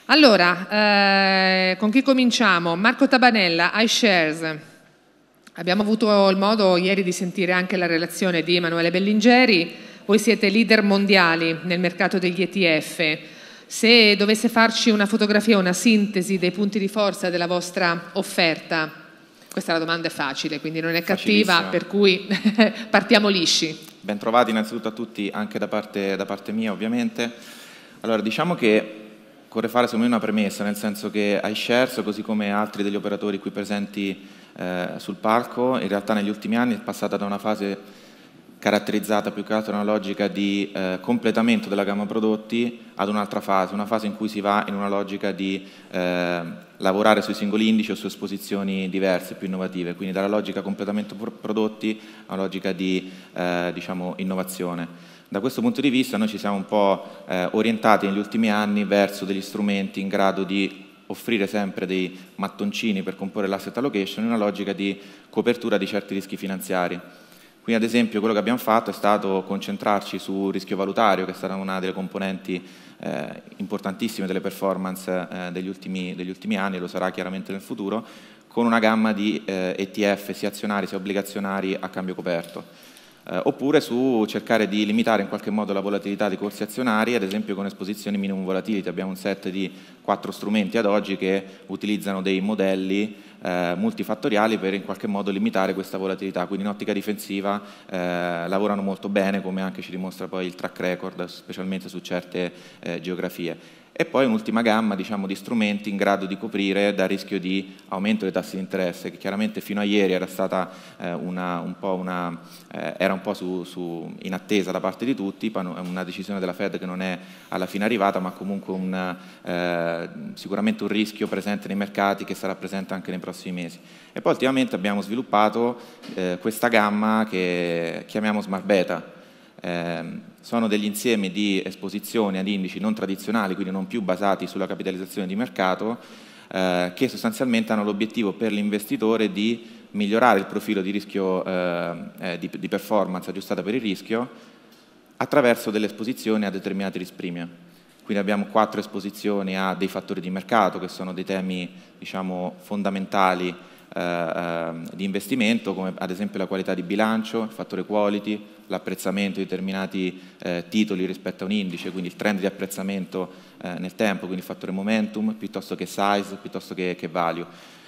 Allora, con chi cominciamo? Marco Tabanella, iShares. Abbiamo avuto il modo ieri di sentire anche la relazione di Emanuele Bellingeri. Voi siete leader mondiali nel mercato degli ETF. Se dovesse farci una fotografia, una sintesi dei punti di forza della vostra offerta, questa la domanda è facile, quindi non è cattiva, per cui partiamo lisci. Ben trovati innanzitutto a tutti, anche da parte mia ovviamente. Allora, diciamo che occorre fare secondo me una premessa, nel senso che iShares, così come altri degli operatori qui presenti sul palco, in realtà negli ultimi anni è passata da una fase caratterizzata più che altro da una logica di completamento della gamma prodotti ad un'altra fase, una fase in cui si va in una logica di lavorare sui singoli indici o su esposizioni diverse, più innovative, quindi dalla logica completamento prodotti a una logica di diciamo, innovazione. Da questo punto di vista noi ci siamo un po' orientati negli ultimi anni verso degli strumenti in grado di offrire sempre dei mattoncini per comporre l'asset allocation in una logica di copertura di certi rischi finanziari. Quindi ad esempio quello che abbiamo fatto è stato concentrarci sul rischio valutario, che è stata una delle componenti importantissime delle performance degli ultimi anni, e lo sarà chiaramente nel futuro, con una gamma di ETF sia azionari sia obbligazionari a cambio coperto. Oppure su cercare di limitare in qualche modo la volatilità dei corsi azionari, ad esempio con esposizioni minimum volatility. Abbiamo un set di 4 strumenti ad oggi che utilizzano dei modelli multifattoriali per in qualche modo limitare questa volatilità, quindi in ottica difensiva lavorano molto bene, come anche ci dimostra poi il track record, specialmente su certe geografie. E poi un'ultima gamma, diciamo, di strumenti in grado di coprire dal rischio di aumento dei tassi di interesse, che chiaramente fino a ieri era stata un po' in attesa da parte di tutti, una decisione della Fed che non è alla fine arrivata, ma comunque sicuramente un rischio presente nei mercati che sarà presente anche nei prossimi mesi. E poi ultimamente abbiamo sviluppato questa gamma che chiamiamo Smart Beta. Sono degli insiemi di esposizioni ad indici non tradizionali, quindi non più basati sulla capitalizzazione di mercato, che sostanzialmente hanno l'obiettivo per l'investitore di migliorare il profilo di rischio di performance aggiustata per il rischio attraverso delle esposizioni a determinati risk premium. Quindi abbiamo 4 esposizioni a dei fattori di mercato che sono dei temi, diciamo, fondamentali di investimento, come ad esempio la qualità di bilancio, il fattore quality, l'apprezzamento di determinati titoli rispetto a un indice, quindi il trend di apprezzamento nel tempo, quindi il fattore momentum, piuttosto che size, piuttosto che value.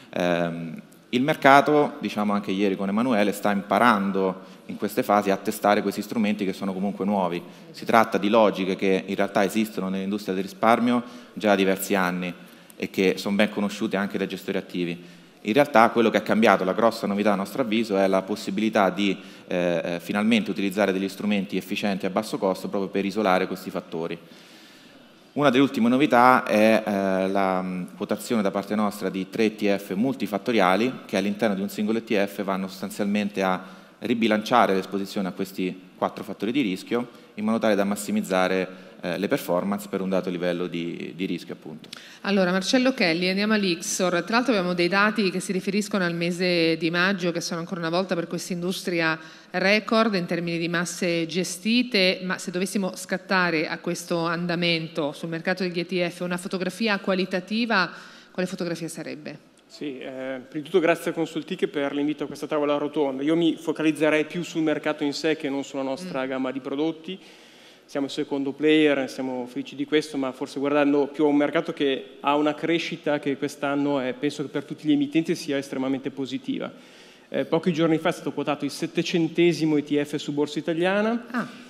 Il mercato, diciamo anche ieri con Emanuele, sta imparando in queste fasi a testare questi strumenti che sono comunque nuovi. Si tratta di logiche che in realtà esistono nell'industria del risparmio già da diversi anni e che sono ben conosciute anche dai gestori attivi. In realtà quello che è cambiato, la grossa novità a nostro avviso, è la possibilità di finalmente utilizzare degli strumenti efficienti a basso costo proprio per isolare questi fattori. Una delle ultime novità è la quotazione da parte nostra di 3 ETF multifattoriali che all'interno di un singolo ETF vanno sostanzialmente a ribilanciare l'esposizione a questi 4 fattori di rischio in modo tale da massimizzare le performance per un dato livello di rischio, appunto. Allora, Marcello Kelly, andiamo all'Ixor. Tra l'altro abbiamo dei dati che si riferiscono al mese di maggio, che sono ancora una volta per questa industria record in termini di masse gestite, ma se dovessimo scattare a questo andamento sul mercato degli ETF una fotografia qualitativa, quale fotografia sarebbe? Sì, prima di tutto grazie a Consultiche per l'invito a questa tavola rotonda. Io mi focalizzerei più sul mercato in sé che non sulla nostra gamma di prodotti. Siamo il secondo player, siamo felici di questo, ma forse guardando più a un mercato che ha una crescita che quest'anno penso che per tutti gli emittenti sia estremamente positiva. Pochi giorni fa è stato quotato il 700° ETF su Borsa Italiana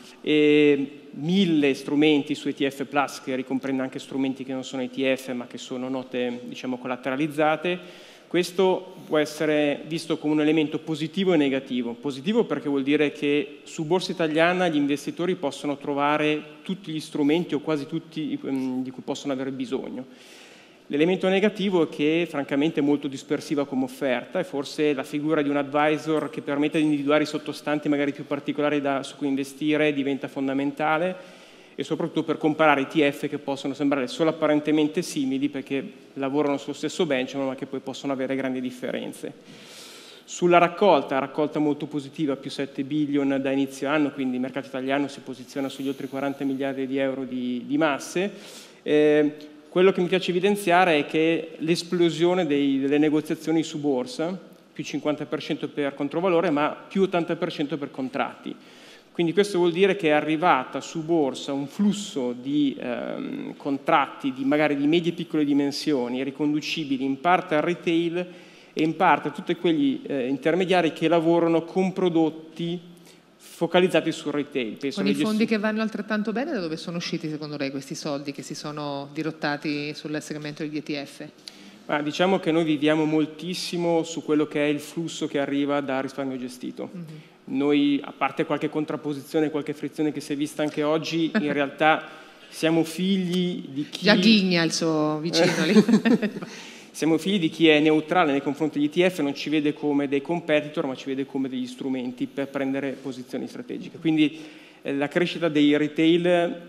e 1000 strumenti su ETF Plus, che ricomprende anche strumenti che non sono ETF ma che sono note, diciamo, collateralizzate. Questo può essere visto come un elemento positivo e negativo. Positivo perché vuol dire che su Borsa Italiana gli investitori possono trovare tutti gli strumenti o quasi tutti di cui possono avere bisogno. L'elemento negativo è che francamente è molto dispersiva come offerta e forse la figura di un advisor che permette di individuare i sottostanti magari più particolari su cui investire diventa fondamentale, e soprattutto per comparare ETF che possono sembrare solo apparentemente simili perché lavorano sullo stesso benchmark ma che poi possono avere grandi differenze. Sulla raccolta molto positiva, più 7 billion da inizio anno, quindi il mercato italiano si posiziona sugli oltre 40 miliardi di euro di masse. Quello che mi piace evidenziare è che l'esplosione delle negoziazioni su borsa, più 50% per controvalore, ma più 80% per contratti. Quindi questo vuol dire che è arrivata su borsa un flusso di contratti magari di medie e piccole dimensioni, riconducibili in parte al retail e in parte a tutti quegli intermediari che lavorano con prodotti focalizzati sul retail. Con i fondi che vanno altrettanto bene, da dove sono usciti secondo lei questi soldi che si sono dirottati sul segmento degli ETF? Diciamo che noi viviamo moltissimo su quello che è il flusso che arriva da risparmio gestito. Noi, a parte qualche contrapposizione, qualche frizione che si è vista anche oggi, in realtà siamo figli di chi... Già ghigna il suo vicino lì. Siamo figli di chi è neutrale nei confronti degli ETF, non ci vede come dei competitor, ma ci vede come degli strumenti per prendere posizioni strategiche. Quindi la crescita dei retail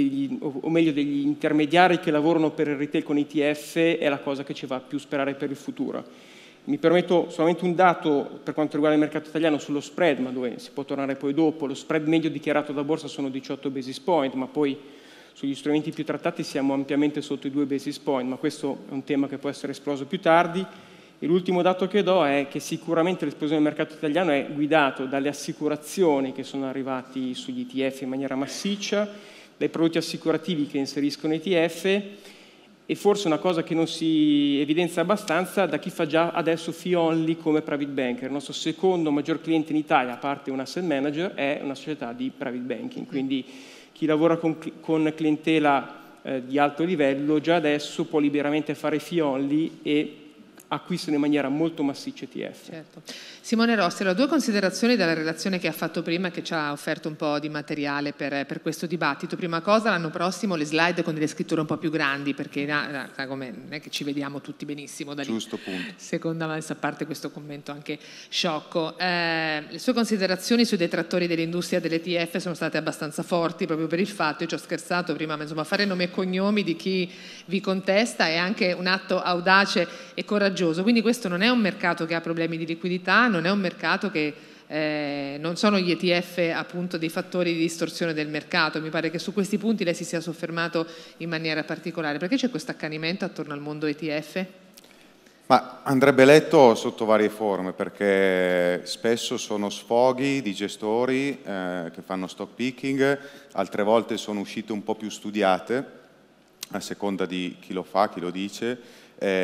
o meglio degli intermediari che lavorano per il retail con ETF è la cosa che ci fa più sperare per il futuro. Mi permetto solamente un dato per quanto riguarda il mercato italiano sullo spread, ma dove si può tornare poi dopo. Lo spread medio dichiarato da borsa sono 18 basis point, ma poi sugli strumenti più trattati siamo ampiamente sotto i 2 basis point, ma questo è un tema che può essere esploso più tardi. E l'ultimo dato che do è che sicuramente l'esplosione del mercato italiano è guidato dalle assicurazioni che sono arrivati sugli ETF in maniera massiccia, dai prodotti assicurativi che inseriscono ETF e forse una cosa che non si evidenzia abbastanza da chi fa già adesso fee only come private banker. Il nostro secondo maggior cliente in Italia, a parte un asset manager, è una società di private banking, quindi chi lavora con clientela di alto livello già adesso può liberamente fare fee only e acquistano in maniera molto massiccia ETF. Certo. Simone Rossi, allora, 2 considerazioni dalla relazione che ha fatto prima, che ci ha offerto un po' di materiale per questo dibattito. Prima cosa, l'anno prossimo le slide con delle scritture un po' più grandi, perché non è che ci vediamo tutti benissimo da lì. Giusto, punto. Seconda me, a parte questo commento anche sciocco. Le sue considerazioni sui detrattori dell'industria dell'ETF sono state abbastanza forti, proprio per il fatto, io ci ho scherzato prima, ma insomma fare nome e cognomi di chi vi contesta è anche un atto audace e coraggioso. Quindi questo non è un mercato che ha problemi di liquidità, non è un mercato che non sono gli ETF appunto dei fattori di distorsione del mercato. Mi pare che su questi punti lei si sia soffermato in maniera particolare. Perché c'è questo accanimento attorno al mondo ETF? Ma andrebbe letto sotto varie forme, perché spesso sono sfoghi di gestori che fanno stock picking, altre volte sono uscite un po' più studiate, a seconda di chi lo fa, chi lo dice.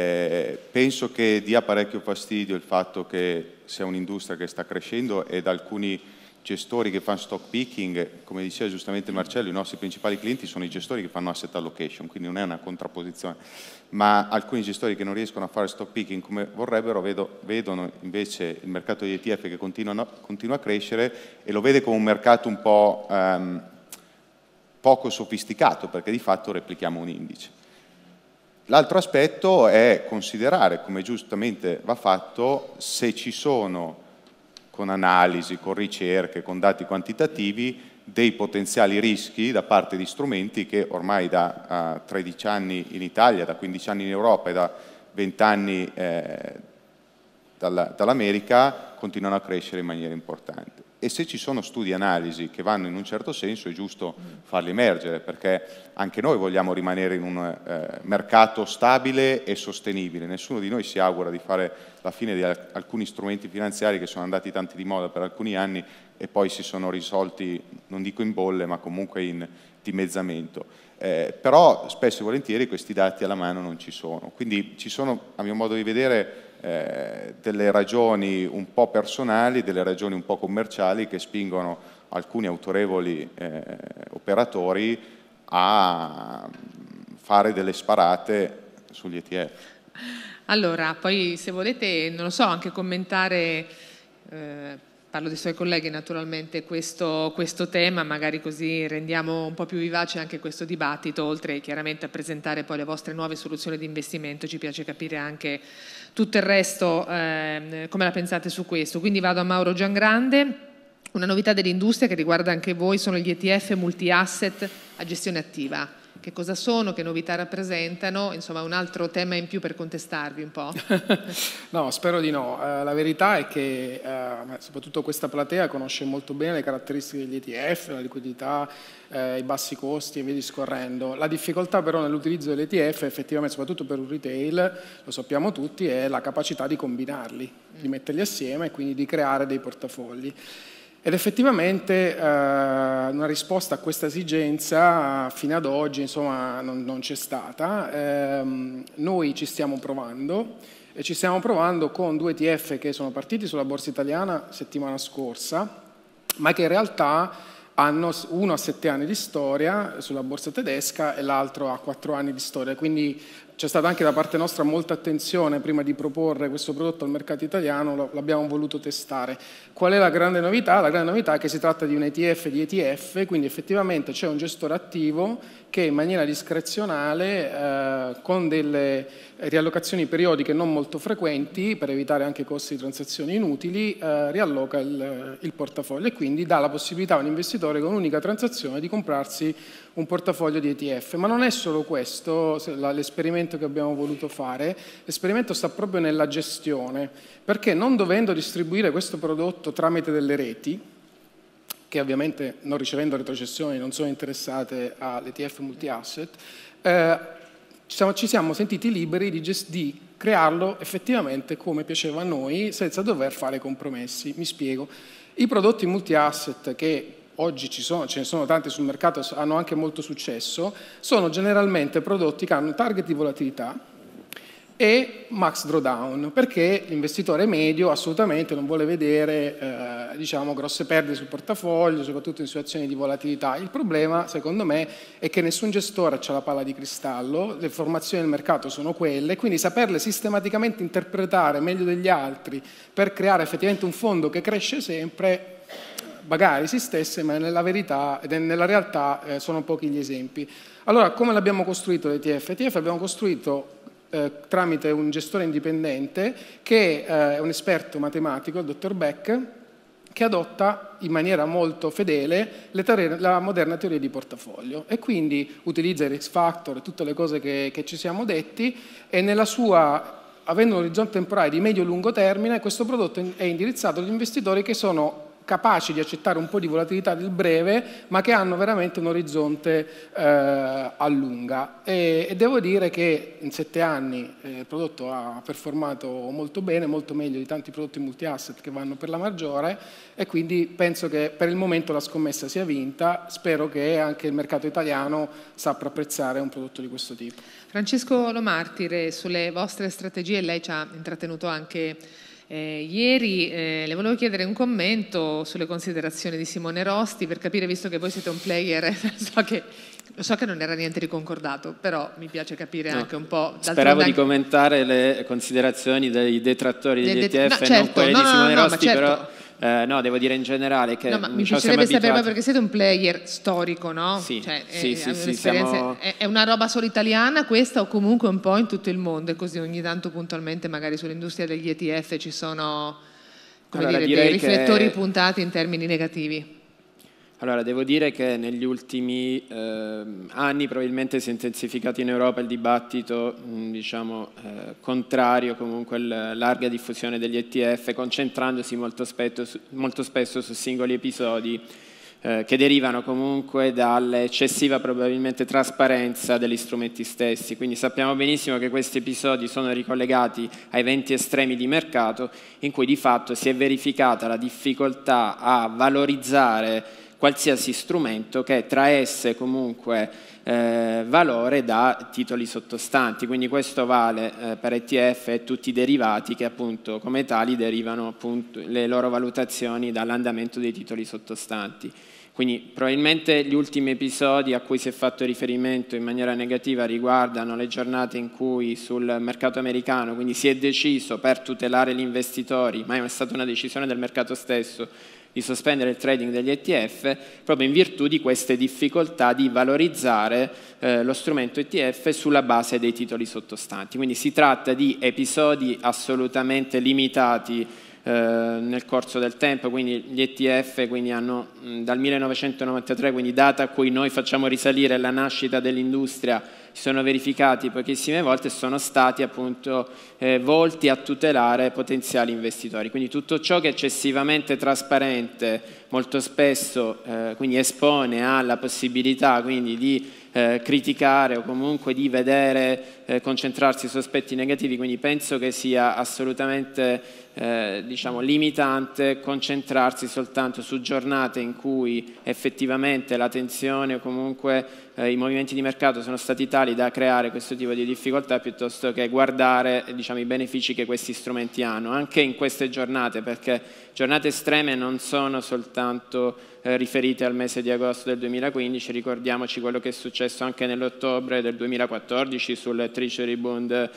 Penso che dia parecchio fastidio il fatto che sia un'industria che sta crescendo ed alcuni gestori che fanno stock picking, come diceva giustamente Marcello, i nostri principali clienti sono i gestori che fanno asset allocation, quindi non è una contrapposizione, ma alcuni gestori che non riescono a fare stock picking come vorrebbero vedono invece il mercato degli ETF che continua a crescere e lo vede come un mercato un po' poco sofisticato, perché di fatto replichiamo un indice. L'altro aspetto è considerare, come giustamente va fatto, se ci sono, con analisi, con ricerche, con dati quantitativi, dei potenziali rischi da parte di strumenti che ormai da 13 anni in Italia, da 15 anni in Europa e da 20 anni dall'America continuano a crescere in maniera importante. E se ci sono studi e analisi che vanno in un certo senso è giusto farli emergere, perché anche noi vogliamo rimanere in un mercato stabile e sostenibile. Nessuno di noi si augura di fare la fine di alcuni strumenti finanziari che sono andati tanti di moda per alcuni anni e poi si sono risolti, non dico in bolle, ma comunque in dimezzamento. Però spesso e volentieri questi dati alla mano non ci sono. Quindi ci sono, a mio modo di vedere, delle ragioni un po' personali, delle ragioni un po' commerciali che spingono alcuni autorevoli operatori a fare delle sparate sugli ETF. Allora, poi se volete, non lo so, anche commentare, parlo dei suoi colleghi naturalmente, questo tema, magari così rendiamo un po' più vivace anche questo dibattito, oltre chiaramente a presentare poi le vostre nuove soluzioni di investimento, ci piace capire anche tutto il resto, come la pensate su questo. Quindi vado a Mauro Giangrande. Una novità dell'industria che riguarda anche voi sono gli ETF multi-asset a gestione attiva. che cosa sono, che novità rappresentano, insomma un altro tema in più per contestarvi un po'. No, spero di no. La verità è che soprattutto questa platea conosce molto bene le caratteristiche degli ETF, la liquidità, i bassi costi e via discorrendo. La difficoltà però nell'utilizzo degli ETF, effettivamente, soprattutto per un retail, lo sappiamo tutti, è la capacità di combinarli, di metterli assieme e quindi di creare dei portafogli. Ed effettivamente una risposta a questa esigenza fino ad oggi insomma, non c'è stata. Noi ci stiamo provando e ci stiamo provando con 2 ETF che sono partiti sulla borsa italiana settimana scorsa, ma che in realtà hanno uno a 7 anni di storia sulla borsa tedesca e l'altro a 4 anni di storia, quindi c'è stata anche da parte nostra molta attenzione prima di proporre questo prodotto al mercato italiano, l'abbiamo voluto testare. Qual è la grande novità? La grande novità è che si tratta di un ETF di ETF, quindi effettivamente c'è un gestore attivo che in maniera discrezionale, con delle riallocazioni periodiche non molto frequenti, per evitare anche costi di transazioni inutili, rialloca il portafoglio e quindi dà la possibilità a un investitore con un'unica transazione di comprarsi un portafoglio di ETF. Ma non è solo questo l'esperimento che abbiamo voluto fare, l'esperimento sta proprio nella gestione, perché non dovendo distribuire questo prodotto tramite delle reti, che ovviamente non ricevendo retrocessioni non sono interessate all'ETF multi-asset, ci siamo sentiti liberi di crearlo effettivamente come piaceva a noi, senza dover fare compromessi. Mi spiego. I prodotti multi-asset che oggi ce ne sono tanti sul mercato, hanno anche molto successo, sono generalmente prodotti che hanno target di volatilità e max drawdown, perché l'investitore medio assolutamente non vuole vedere diciamo, grosse perdite sul portafoglio, soprattutto in situazioni di volatilità. Il problema, secondo me, è che nessun gestore ha la palla di cristallo, le informazioni del mercato sono quelle, quindi saperle sistematicamente interpretare meglio degli altri per creare effettivamente un fondo che cresce sempre, magari esistesse, ma nella verità e nella realtà sono pochi gli esempi. Allora, come l'abbiamo costruito l'ETF? L'ETF l'abbiamo costruito tramite un gestore indipendente che è un esperto matematico, il dottor Beck, che adotta in maniera molto fedele la moderna teoria di portafoglio e quindi utilizza il risk factor e tutte le cose che ci siamo detti e avendo un orizzonte temporale di medio-lungo termine, questo prodotto è indirizzato agli investitori che sono capaci di accettare un po' di volatilità del breve, ma che hanno veramente un orizzonte a lunga. E devo dire che in 7 anni il prodotto ha performato molto bene, molto meglio di tanti prodotti multi-asset che vanno per la maggiore e quindi penso che per il momento la scommessa sia vinta. Spero che anche il mercato italiano saprà apprezzare un prodotto di questo tipo. Francesco Lo Martire, sulle vostre strategie lei ci ha intrattenuto anche ieri, le volevo chiedere un commento sulle considerazioni di Simone Rosti per capire, visto che voi siete un player, so che non era niente di concordato, però mi piace capire anche un po'. Speravo di commentare le considerazioni dei detrattori degli ETF, non quelle di Simone Rosti, certo. Però no, devo dire in generale che mi piacerebbe sapere, perché siete un player storico, no? Sì, cioè, siamo... è una roba solo italiana questa o comunque un po' in tutto il mondo? E così ogni tanto puntualmente magari sull'industria degli ETF ci sono dei riflettori puntati in termini negativi? Allora, devo dire che negli ultimi anni probabilmente si è intensificato in Europa il dibattito, contrario comunque alla larga diffusione degli ETF, concentrandosi molto spesso su singoli episodi che derivano comunque dall'eccessiva probabilmente trasparenza degli strumenti stessi. Quindi sappiamo benissimo che questi episodi sono ricollegati a eventi estremi di mercato in cui di fatto si è verificata la difficoltà a valorizzare qualsiasi strumento che traesse comunque valore da titoli sottostanti, quindi questo vale per ETF e tutti i derivati che appunto come tali derivano appunto le loro valutazioni dall'andamento dei titoli sottostanti. Quindi probabilmente gli ultimi episodi a cui si è fatto riferimento in maniera negativa riguardano le giornate in cui sul mercato americano quindi si è deciso per tutelare gli investitori, ma è stata una decisione del mercato stesso, di sospendere il trading degli ETF proprio in virtù di queste difficoltà di valorizzare lo strumento ETF sulla base dei titoli sottostanti. Quindi si tratta di episodi assolutamente limitati nel corso del tempo, quindi gli ETF quindi hanno dal 1993, quindi data a cui noi facciamo risalire la nascita dell'industria, si sono verificati pochissime volte e sono stati appunto volti a tutelare potenziali investitori. Quindi tutto ciò che è eccessivamente trasparente molto spesso quindi espone alla possibilità quindi di criticare o comunque di vedere concentrarsi su aspetti negativi, quindi penso che sia assolutamente diciamo limitante concentrarsi soltanto su giornate in cui effettivamente la tensione o comunque i movimenti di mercato sono stati tali da creare questo tipo di difficoltà, piuttosto che guardare diciamo, i benefici che questi strumenti hanno, anche in queste giornate, perché giornate estreme non sono soltanto riferite al mese di agosto del 2015, ricordiamoci quello che è successo anche nell'ottobre del 2014 sul Treasury Bond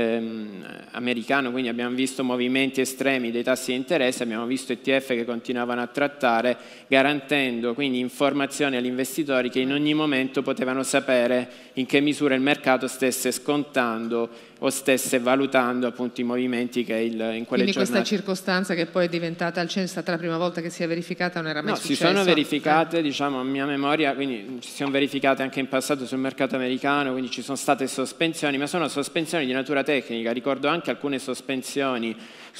americano, quindi abbiamo visto movimenti estremi dei tassi di interesse, abbiamo visto ETF che continuavano a trattare, garantendo quindi informazioni agli investitori che in ogni momento potevano sapere in che misura il mercato stesse scontando o stesse valutando appunto i movimenti che in quelle Quindi giornate. Questa circostanza che poi è diventata al centro, è stata la prima volta che si è verificata, non era mai successo? Si sono verificate, diciamo a mia memoria, quindi ci sono verificate anche in passato sul mercato americano, quindi ci sono state sospensioni, ma sono sospensioni di natura tecnica. Ricordo anche alcune sospensioni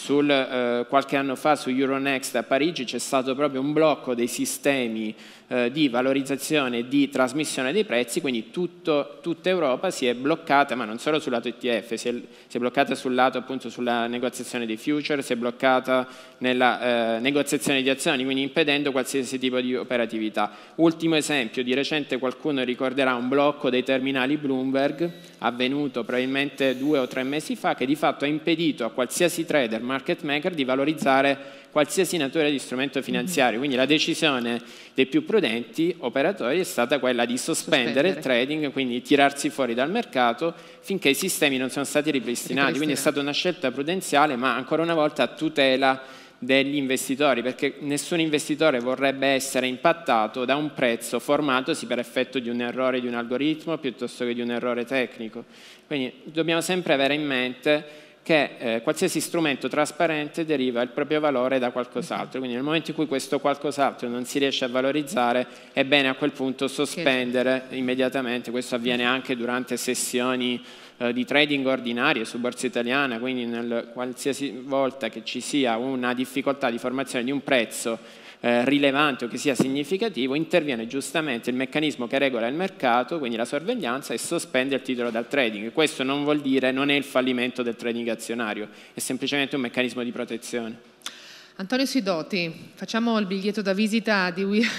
qualche anno fa su Euronext a Parigi, c'è stato proprio un blocco dei sistemi di valorizzazione e di trasmissione dei prezzi, quindi tutta Europa si è bloccata, ma non solo sul lato ETF, si è bloccata sul lato appunto sulla negoziazione dei future, si è bloccata nella negoziazione di azioni, quindi impedendo qualsiasi tipo di operatività. Ultimo esempio, di recente qualcuno ricorderà un blocco dei terminali Bloomberg avvenuto probabilmente 2 o 3 mesi fa, che di fatto ha impedito a qualsiasi trader, market maker di valorizzare qualsiasi natura di strumento finanziario, quindi la decisione dei più prudenti operatori è stata quella di sospendere il trading, quindi tirarsi fuori dal mercato finché i sistemi non sono stati ripristinati, quindi è stata una scelta prudenziale, ma ancora una volta a tutela degli investitori, perché nessun investitore vorrebbe essere impattato da un prezzo formatosi per effetto di un errore di un algoritmo piuttosto che di un errore tecnico. Quindi dobbiamo sempre avere in mente che qualsiasi strumento trasparente deriva il proprio valore da qualcos'altro, quindi nel momento in cui questo qualcos'altro non si riesce a valorizzare è bene a quel punto sospendere immediatamente. Questo avviene anche durante sessioni di trading ordinarie su Borsa Italiana, quindi qualsiasi volta che ci sia una difficoltà di formazione di un prezzo rilevante o che sia significativo, interviene giustamente il meccanismo che regola il mercato, quindi la sorveglianza, e sospende il titolo dal trading. Questo non vuol dire, non è il fallimento del trading azionario, è semplicemente un meccanismo di protezione. Antonio Sidoti, facciamo il biglietto da visita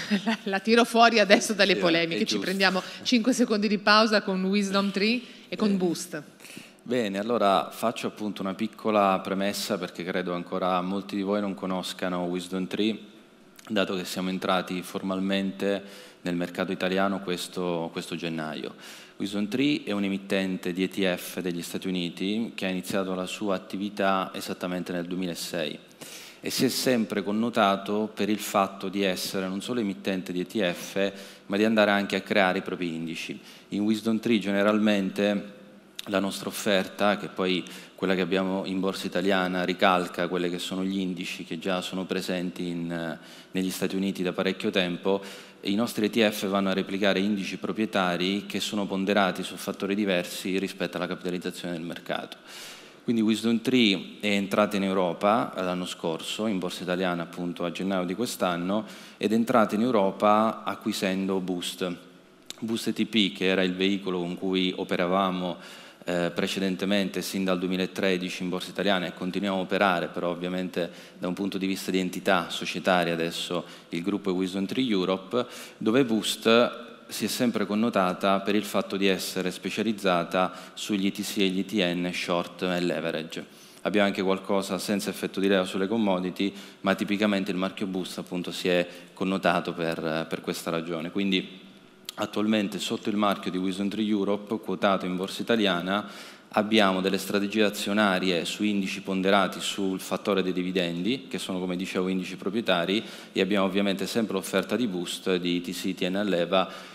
la tiro fuori adesso dalle polemiche, ci prendiamo 5 secondi di pausa con Wisdom Tree e con Boost. Bene, allora faccio appunto una piccola premessa perché credo ancora molti di voi non conoscano Wisdom Tree, dato che siamo entrati formalmente nel mercato italiano questo gennaio. Wisdom Tree è un emittente di ETF degli Stati Uniti che ha iniziato la sua attività esattamente nel 2006 e si è sempre connotato per il fatto di essere non solo emittente di ETF, ma di andare anche a creare i propri indici. In Wisdom Tree generalmente la nostra offerta, che poi quella che abbiamo in Borsa Italiana, ricalca quelle che sono gli indici che già sono presenti negli Stati Uniti da parecchio tempo. I nostri ETF vanno a replicare indici proprietari che sono ponderati su fattori diversi rispetto alla capitalizzazione del mercato. Quindi Wisdom Tree è entrata in Europa l'anno scorso, in Borsa Italiana appunto a gennaio di quest'anno, ed è entrata in Europa acquisendo Boost. Boost ETP, che era il veicolo con cui operavamo precedentemente sin dal 2013 in Borsa Italiana e continuiamo a operare, però ovviamente da un punto di vista di entità societaria adesso il gruppo è Wisdom Tree Europe, dove Boost si è sempre connotata per il fatto di essere specializzata sugli ETC e gli ETN short e leverage. Abbiamo anche qualcosa senza effetto di leva sulle commodity, ma tipicamente il marchio Boost appunto si è connotato per questa ragione. Quindi attualmente sotto il marchio di Wisdom Tree Europe, quotato in Borsa Italiana, abbiamo delle strategie azionarie su indici ponderati sul fattore dei dividendi, che sono, come dicevo, indici proprietari, e abbiamo ovviamente sempre l'offerta di Boost di ETC, ETN a leva,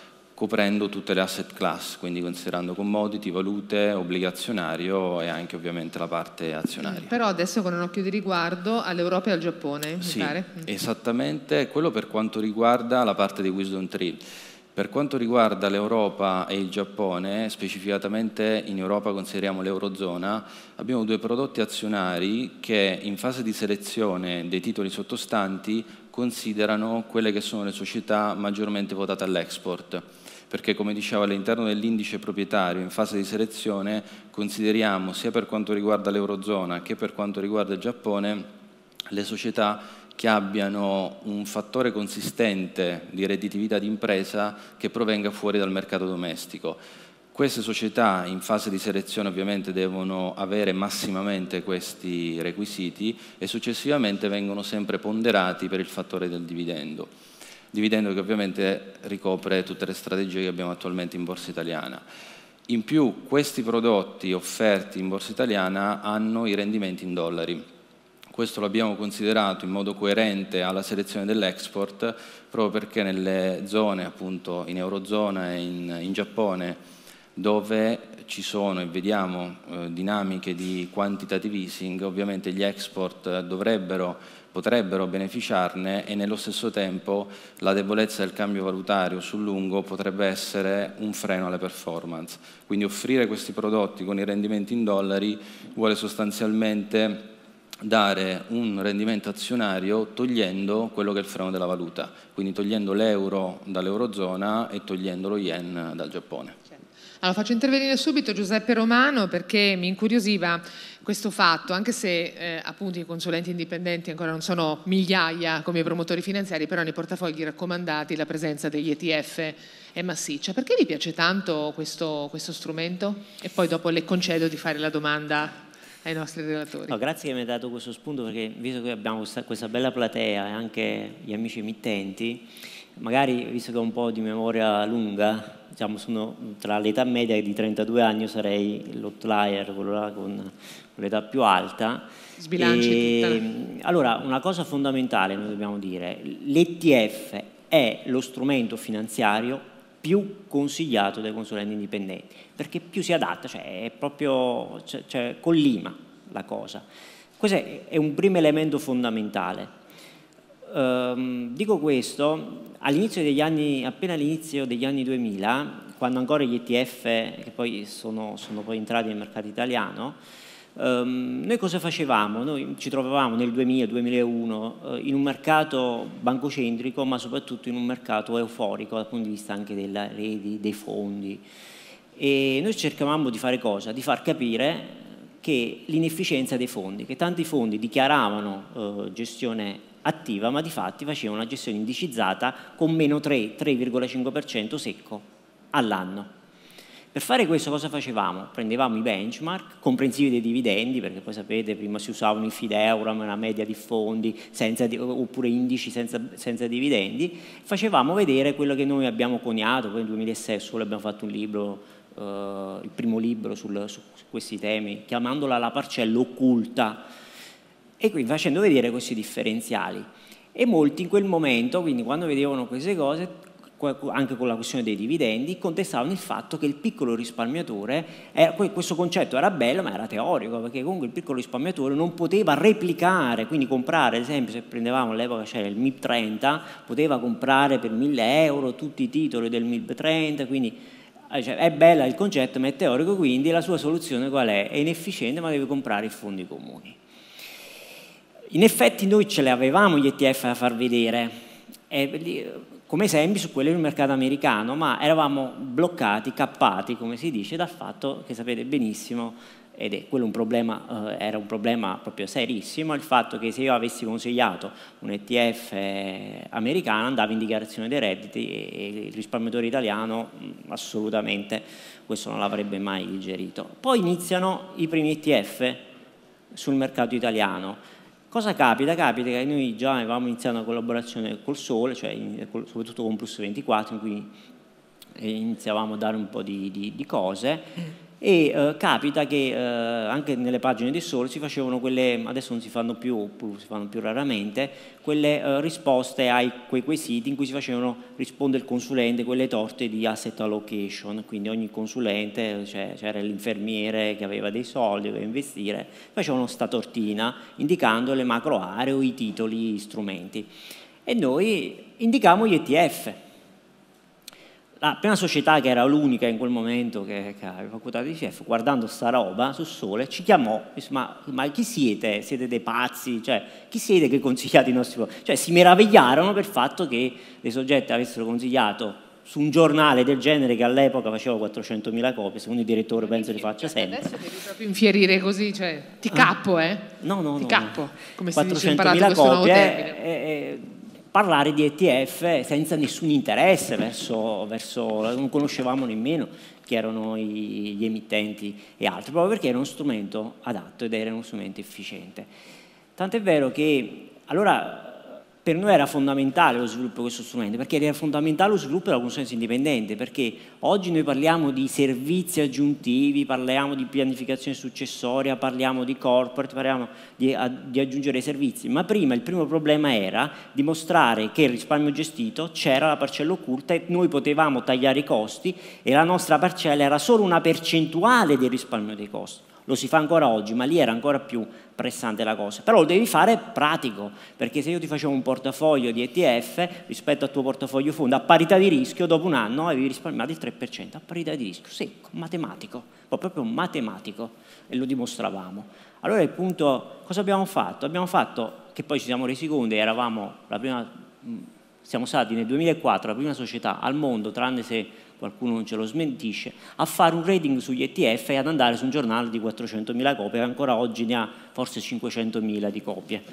coprendo tutte le asset class, quindi considerando commodity, valute, obbligazionario e anche ovviamente la parte azionaria. Però adesso con un occhio di riguardo all'Europa e al Giappone, mi pare. Esattamente, quello per quanto riguarda la parte di Wisdom Tree. Per quanto riguarda l'Europa e il Giappone, specificatamente in Europa consideriamo l'Eurozona, abbiamo 2 prodotti azionari che in fase di selezione dei titoli sottostanti considerano quelle che sono le società maggiormente votate all'export, perché come dicevo all'interno dell'indice proprietario in fase di selezione consideriamo sia per quanto riguarda l'Eurozona che per quanto riguarda il Giappone le società che abbiano un fattore consistente di redditività d'impresa che provenga fuori dal mercato domestico. Queste società in fase di selezione ovviamente devono avere massimamente questi requisiti e successivamente vengono sempre ponderati per il fattore del dividendo. Dividendo che ovviamente ricopre tutte le strategie che abbiamo attualmente in borsa italiana. In più questi prodotti offerti in borsa italiana hanno i rendimenti in dollari. Questo l'abbiamo considerato in modo coerente alla selezione dell'export proprio perché nelle zone appunto in Eurozona e in Giappone dove ci sono e vediamo dinamiche di quantitative easing, ovviamente gli export potrebbero beneficiarne e nello stesso tempo la debolezza del cambio valutario sul lungo potrebbe essere un freno alle performance. Quindi offrire questi prodotti con i rendimenti in dollari vuole sostanzialmente dare un rendimento azionario togliendo quello che è il freno della valuta, quindi togliendo l'euro dall'Eurozona e togliendo lo yen dal Giappone. Allora faccio intervenire subito Giuseppe Romano perché mi incuriosiva questo fatto, anche se appunto i consulenti indipendenti ancora non sono migliaia come i promotori finanziari, però nei portafogli raccomandati la presenza degli ETF è massiccia. Perché vi piace tanto questo strumento? E poi dopo le concedo di fare la domanda ai nostri relatori. No, grazie che mi hai dato questo spunto perché visto che abbiamo questa bella platea e anche gli amici emittenti, magari visto che ho un po' di memoria lunga, diciamo sono tra l'età media di 32 anni, io sarei l'outlier, quello là con l'età più alta. Sbilanci tutta. Allora, una cosa fondamentale noi dobbiamo dire, l'ETF è lo strumento finanziario più consigliato dai consulenti indipendenti, perché più si adatta, cioè è proprio collima la cosa. Questo è un primo elemento fondamentale. Dico questo, all'inizio degli anni, appena all'inizio degli anni 2000, quando ancora gli ETF, che poi sono poi entrati nel mercato italiano, noi cosa facevamo? Noi ci trovavamo nel 2000-2001 in un mercato bancocentrico, ma soprattutto in un mercato euforico dal punto di vista anche delle reti, dei fondi. E noi cercavamo di fare cosa? Di far capire che l'inefficienza dei fondi, che tanti fondi dichiaravano gestione attiva, ma di fatti facevano una gestione indicizzata con meno 3,5% secco all'anno. Per fare questo cosa facevamo? Prendevamo i benchmark, comprensivi dei dividendi, perché poi sapete prima si usavano i Fideuram, una media di fondi, oppure indici senza dividendi, facevamo vedere quello che noi abbiamo coniato, poi nel 2006 solo abbiamo fatto un libro, il primo libro su questi temi, chiamandola la parcella occulta, e quindi facendo vedere questi differenziali. E molti in quel momento, quindi quando vedevano queste cose, anche con la questione dei dividendi, contestavano il fatto che il piccolo risparmiatore, questo concetto era bello ma era teorico, perché comunque il piccolo risparmiatore non poteva replicare, quindi comprare, ad esempio se prendevamo all'epoca c'era il MIB 30, poteva comprare per 1.000 euro tutti i titoli del MIB 30, quindi è bella il concetto ma è teorico, quindi la sua soluzione qual è? È inefficiente ma deve comprare i fondi comuni. In effetti noi ce li avevamo gli ETF da far vedere, come esempi su quelli del mercato americano, ma eravamo bloccati, cappati, come si dice, dal fatto che sapete benissimo, ed è quello era un problema proprio serissimo, il fatto che se io avessi consigliato un ETF americano andava in dichiarazione dei redditi e il risparmiatore italiano assolutamente questo non l'avrebbe mai digerito. Poi iniziano i primi ETF sul mercato italiano. Cosa capita? Capita che noi già avevamo iniziato una collaborazione col Sole, cioè soprattutto con Plus 24, in cui iniziavamo a dare un po' di cose, E capita che anche nelle pagine del Sole si facevano quelle, adesso non si fanno più, si fanno più raramente, quelle risposte quei quesiti in cui si facevano rispondere il consulente quelle torte di asset allocation, quindi ogni consulente, c'era l'infermiere che aveva dei soldi, doveva investire, facevano sta tortina indicando le macro aree o i titoli, gli strumenti. E noi indicavamo gli ETF. La prima società, che era l'unica in quel momento che aveva quotato ETF, guardando sta roba sul Sole, ci chiamò, disse, ma chi siete? Siete dei pazzi? Cioè, chi siete che consigliate i nostri prodotti? Cioè, si meravigliarono per il fatto che dei soggetti avessero consigliato su un giornale del genere che all'epoca faceva 400.000 copie, secondo il direttore penso li faccia sempre. Adesso devi proprio infierire così, cioè, ti cappo, No. Ti cappo, come si dice, imparato 400.000 questo nuovo copie, termine. Parlare di ETF senza nessun interesse verso non conoscevamo nemmeno chi erano gli emittenti e altri, proprio perché era uno strumento adatto ed era uno strumento efficiente. Tant'è vero che allora per noi era fondamentale lo sviluppo di questo strumento, perché era fondamentale lo sviluppo della consulenza indipendente, perché oggi noi parliamo di servizi aggiuntivi, parliamo di pianificazione successoria, parliamo di corporate, parliamo di aggiungere servizi, ma prima il primo problema era dimostrare che il risparmio gestito c'era la parcella occulta e noi potevamo tagliare i costi e la nostra parcella era solo una percentuale del risparmio dei costi. Lo si fa ancora oggi, ma lì era ancora più pressante la cosa. Però lo devi fare pratico, perché se io ti facevo un portafoglio di ETF rispetto al tuo portafoglio fondo a parità di rischio, dopo un anno avevi risparmiato il 3%, a parità di rischio, secco, matematico, proprio matematico, e lo dimostravamo. Allora il punto, cosa abbiamo fatto? Abbiamo fatto, che poi ci siamo resi conto, eravamo la prima, siamo stati nel 2004 la prima società al mondo, tranne se qualcuno non ce lo smentisce, a fare un rating sugli ETF e ad andare su un giornale di 400.000 copie, che ancora oggi ne ha forse 500.000 di copie.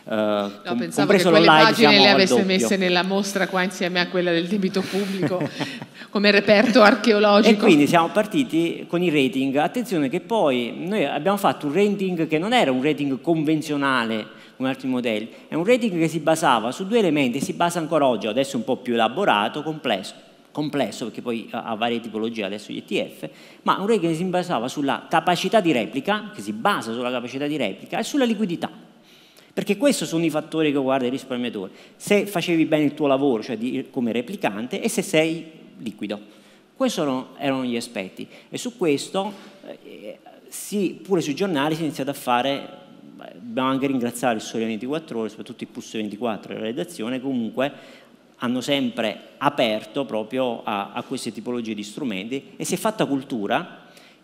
Pensavo che quelle pagine le avesse messe nella mostra qua insieme a quella del debito pubblico, come reperto archeologico. E quindi siamo partiti con i rating. Attenzione che poi noi abbiamo fatto un rating che non era un rating convenzionale come altri modelli, è un rating che si basava su due elementi, si basa ancora oggi, adesso un po' più elaborato, complesso perché poi ha varie tipologie adesso gli ETF, ma un rating che si basava sulla capacità di replica, che si basa sulla capacità di replica e sulla liquidità, perché questi sono i fattori che guarda il risparmiatore, se facevi bene il tuo lavoro, cioè come replicante, e se sei liquido. Questi erano gli aspetti e su questo pure sui giornali si è iniziato a fare, dobbiamo anche ringraziare il Sole 24 Ore, soprattutto il Pulse 24 e la redazione, comunque hanno sempre aperto proprio a queste tipologie di strumenti e si è fatta cultura,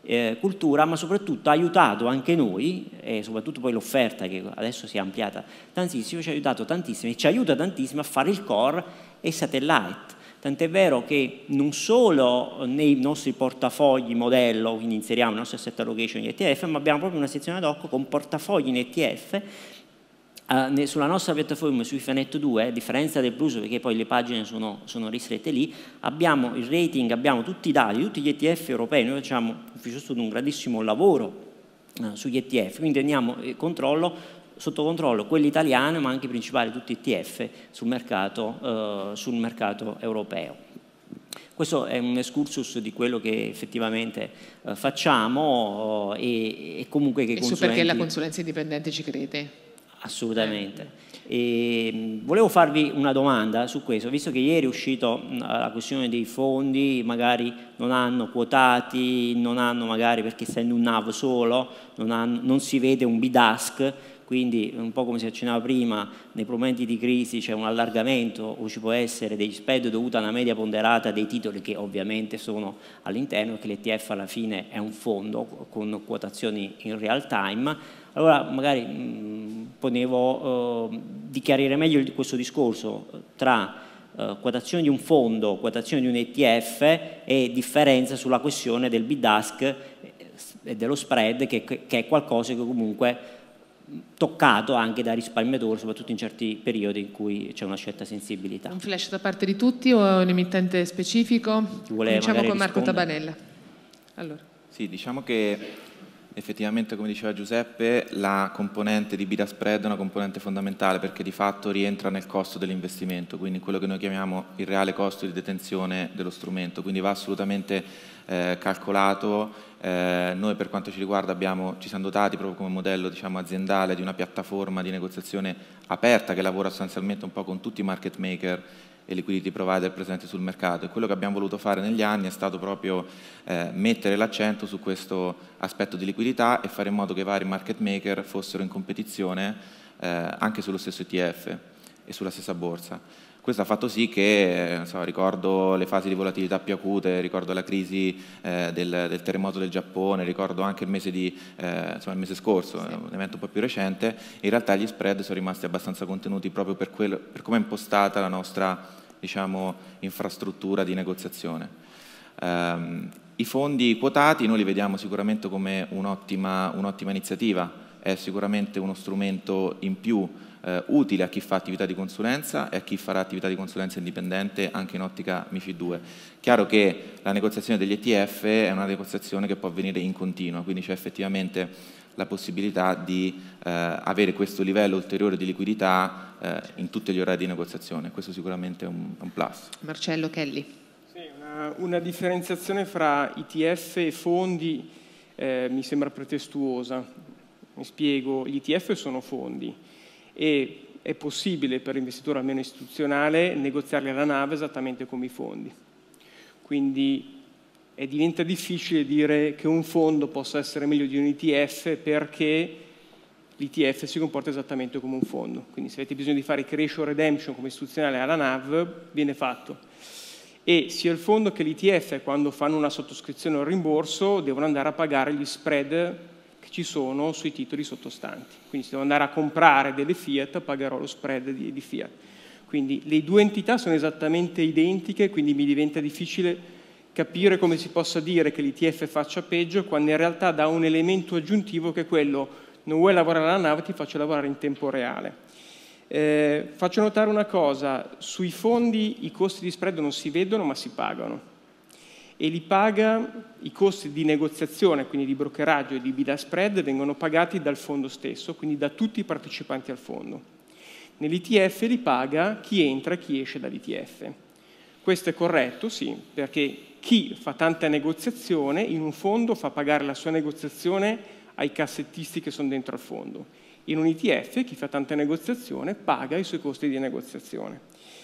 ma soprattutto ha aiutato anche noi, e soprattutto poi l'offerta che adesso si è ampliata tantissimo, ci ha aiutato tantissimo e ci aiuta tantissimo a fare il core e il satellite. Tant'è vero che non solo nei nostri portafogli modello, quindi inseriamo i nostri asset allocation in ETF, ma abbiamo proprio una sezione ad hoc con portafogli in ETF. Sulla nostra piattaforma, su IFANET 2, a differenza del Plus, perché poi le pagine sono ristrette lì, abbiamo il rating, abbiamo tutti i dati, tutti gli ETF europei, noi facciamo un grandissimo lavoro sugli ETF, quindi teniamo sotto controllo quelli italiani, ma anche i principali tutti ETF sul mercato europeo. Questo è un excursus di quello che effettivamente facciamo e comunque che i consulenti... perché la consulenza indipendente ci crede. Assolutamente. E volevo farvi una domanda su questo, visto che ieri è uscito la questione dei fondi, magari non hanno quotati, non hanno magari, perché essendo un NAV solo, non si vede un bid-ask, quindi un po' come si accennava prima, nei momenti di crisi c'è un allargamento o ci può essere degli spread dovuti a una media ponderata dei titoli che ovviamente sono all'interno, perché l'ETF alla fine è un fondo con quotazioni in real time. Allora magari ponevo di chiarire meglio questo discorso tra quotazione di un fondo, quotazione di un ETF e differenza sulla questione del bid-ask e dello spread che è qualcosa che comunque toccato anche da risparmiatori, soprattutto in certi periodi in cui c'è una certa sensibilità. Un flash da parte di tutti o un emittente specifico? Cominciamo con Marco Tabanella. Allora. Sì, diciamo che Effettivamente, come diceva Giuseppe, la componente di bid spread è una componente fondamentale perché di fatto rientra nel costo dell'investimento, quindi quello che noi chiamiamo il reale costo di detenzione dello strumento, quindi va assolutamente calcolato. Noi per quanto ci riguarda ci siamo dotati proprio come modello, diciamo, aziendale di una piattaforma di negoziazione aperta che lavora sostanzialmente un po' con tutti i market maker e liquidity provider presenti sul mercato, e quello che abbiamo voluto fare negli anni è stato proprio mettere l'accento su questo aspetto di liquidità e fare in modo che i vari market maker fossero in competizione anche sullo stesso ETF e sulla stessa borsa. Questo ha fatto sì che, ricordo le fasi di volatilità più acute, ricordo la crisi del terremoto del Giappone, ricordo anche il mese scorso, sì, un evento un po' più recente, in realtà gli spread sono rimasti abbastanza contenuti proprio per come è impostata la nostra, diciamo, infrastruttura di negoziazione. I fondi quotati noi li vediamo sicuramente come un'ottima iniziativa, è sicuramente uno strumento in più utile a chi fa attività di consulenza e a chi farà attività di consulenza indipendente anche in ottica MiFID 2. Chiaro che la negoziazione degli ETF è una negoziazione che può avvenire in continua, quindi c'è effettivamente la possibilità di avere questo livello ulteriore di liquidità in tutti gli orari di negoziazione. Questo sicuramente è un plus. Marcello Kelly. Sì, una differenziazione fra ETF e fondi mi sembra pretestuosa. Mi spiego, gli ETF sono fondi e è possibile per l'investitore almeno istituzionale negoziarli alla nave esattamente come i fondi. Quindi diventa difficile dire che un fondo possa essere meglio di un ETF perché l'ETF si comporta esattamente come un fondo. Quindi se avete bisogno di fare creation redemption come istituzionale alla NAV, viene fatto. E sia il fondo che l'ETF, quando fanno una sottoscrizione o un rimborso, devono andare a pagare gli spread che ci sono sui titoli sottostanti. Quindi se devo andare a comprare delle Fiat, pagherò lo spread di Fiat. Quindi le due entità sono esattamente identiche, quindi mi diventa difficile capire come si possa dire che l'ETF faccia peggio, quando in realtà dà un elemento aggiuntivo che è quello: non vuoi lavorare alla nave, ti faccio lavorare in tempo reale. Faccio notare una cosa: sui fondi i costi di spread non si vedono ma si pagano, e li paga, i costi di negoziazione, quindi di brokeraggio e di bid spread, vengono pagati dal fondo stesso, quindi da tutti i partecipanti al fondo. Nell'ETF li paga chi entra e chi esce dall'ETF. Questo è corretto, sì, perché chi fa tanta negoziazione in un fondo fa pagare la sua negoziazione ai cassettisti che sono dentro al fondo. In un ETF chi fa tanta negoziazione paga i suoi costi di negoziazione.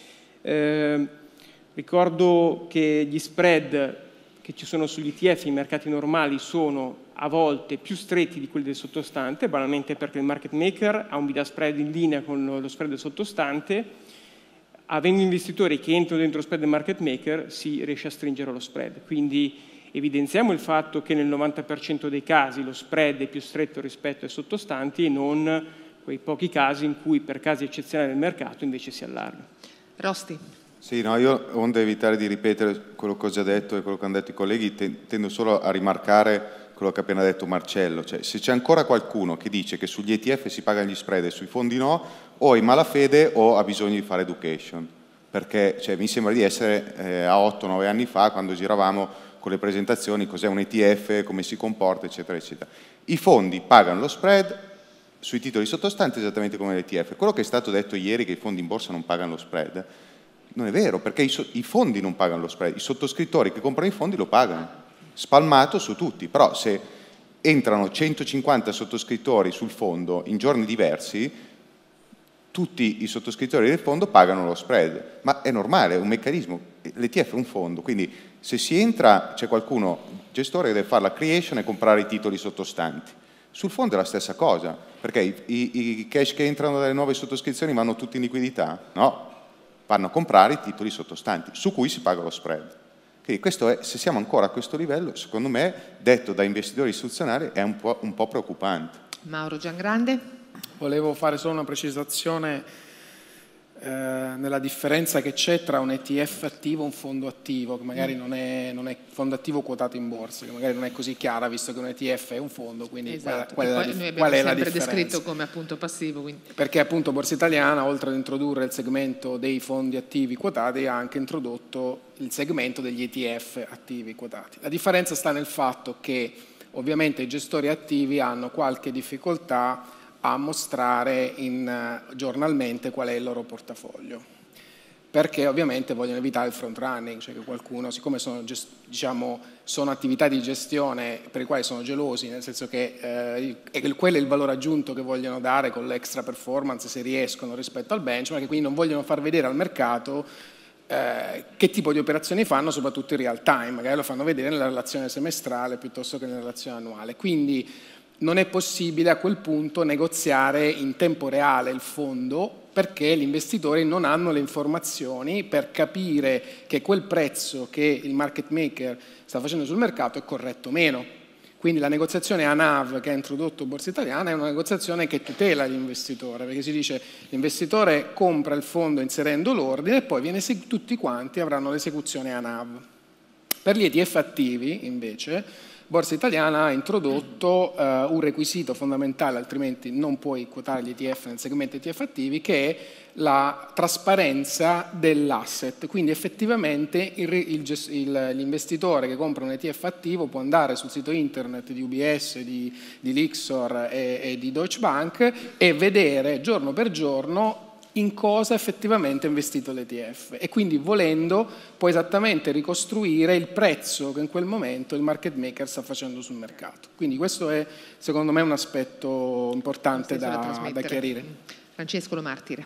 Ricordo che gli spread che ci sono sugli ETF in mercati normali sono a volte più stretti di quelli del sottostante, banalmente perché il market maker ha un bid spread in linea con lo spread del sottostante. Avendo investitori che entrano dentro lo spread del market maker si riesce a stringere lo spread. Quindi evidenziamo il fatto che nel 90% dei casi lo spread è più stretto rispetto ai sottostanti e non quei pochi casi in cui per casi eccezionali del mercato invece si allarga. Rosti. Sì, no, io onde evitare di ripetere quello che ho già detto e quello che hanno detto i colleghi, tendo solo a rimarcare quello che ha appena detto Marcello. Cioè, se c'è ancora qualcuno che dice che sugli ETF si pagano gli spread e sui fondi no, o in malafede o ha bisogno di fare education. Perché mi sembra di essere a 8-9 anni fa, quando giravamo con le presentazioni, cos'è un ETF, come si comporta, eccetera, eccetera. I fondi pagano lo spread sui titoli sottostanti esattamente come l'ETF. Quello che è stato detto ieri, che i fondi in borsa non pagano lo spread, non è vero, perché i fondi non pagano lo spread, i sottoscrittori che comprano i fondi lo pagano, spalmato su tutti. Però se entrano 150 sottoscrittori sul fondo in giorni diversi, tutti i sottoscrittori del fondo pagano lo spread, ma è normale, è un meccanismo. L'ETF è un fondo, quindi se si entra c'è qualcuno, gestore, che deve fare la creation e comprare i titoli sottostanti. Sul fondo è la stessa cosa, perché i cash che entrano dalle nuove sottoscrizioni vanno tutti in liquidità? No, vanno a comprare i titoli sottostanti, su cui si paga lo spread. Quindi questo è, se siamo ancora a questo livello, secondo me, detto da investitori istituzionali, è un po' preoccupante. Mauro Giangrande. Volevo fare solo una precisazione nella differenza che c'è tra un ETF attivo e un fondo attivo, che magari non è fondo attivo quotato in borsa, che magari non è così chiara, visto che un ETF è un fondo, quindi esatto. qual è la differenza? Noi abbiamo sempre descritto come appunto passivo. Quindi. Perché appunto Borsa Italiana, oltre ad introdurre il segmento dei fondi attivi quotati, ha anche introdotto il segmento degli ETF attivi quotati. La differenza sta nel fatto che Ovviamente i gestori attivi hanno qualche difficoltà a mostrare giornalmente qual è il loro portafoglio, perché ovviamente vogliono evitare il front running, cioè che qualcuno, siccome sono, sono attività di gestione per i quali sono gelosi, nel senso che quello è il valore aggiunto che vogliono dare con l'extra performance se riescono rispetto al benchmark, e quindi non vogliono far vedere al mercato che tipo di operazioni fanno, soprattutto in real time, magari lo fanno vedere nella relazione semestrale piuttosto che nella relazione annuale. Quindi non è possibile a quel punto negoziare in tempo reale il fondo, perché gli investitori non hanno le informazioni per capire che quel prezzo che il market maker sta facendo sul mercato è corretto o meno. Quindi la negoziazione ANAV che ha introdotto Borsa Italiana è una negoziazione che tutela l'investitore, perché si dice l'investitore compra il fondo inserendo l'ordine e poi tutti quanti avranno l'esecuzione ANAV. Per gli ETF attivi, invece, Borsa Italiana ha introdotto un requisito fondamentale, altrimenti non puoi quotare gli ETF nel segmento ETF attivi, che è la trasparenza dell'asset. Quindi effettivamente l'investitore che compra un ETF attivo può andare sul sito internet di UBS, di Lyxor e di Deutsche Bank e vedere giorno per giorno in cosa effettivamente è investito l'ETF, e quindi volendo può esattamente ricostruire il prezzo che in quel momento il market maker sta facendo sul mercato. Quindi questo è secondo me un aspetto importante da chiarire. Francesco Lo Martire.